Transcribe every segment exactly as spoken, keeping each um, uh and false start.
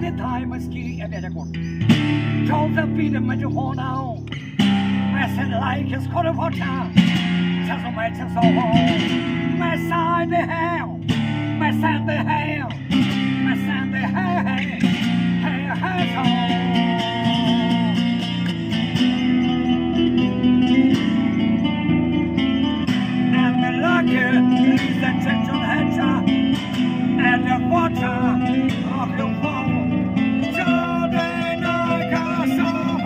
天台没ski也别的过，朝着比的没就好闹，买生来就是可能好强，枪手买枪手好，买山的好，买山的好，买山的好，好好好。Ladies and gentlemen, heads up, and the water of the wall. Jordan, I got so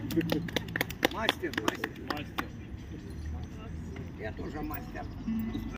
Мастер, мастер, мастер. Я тоже мастер.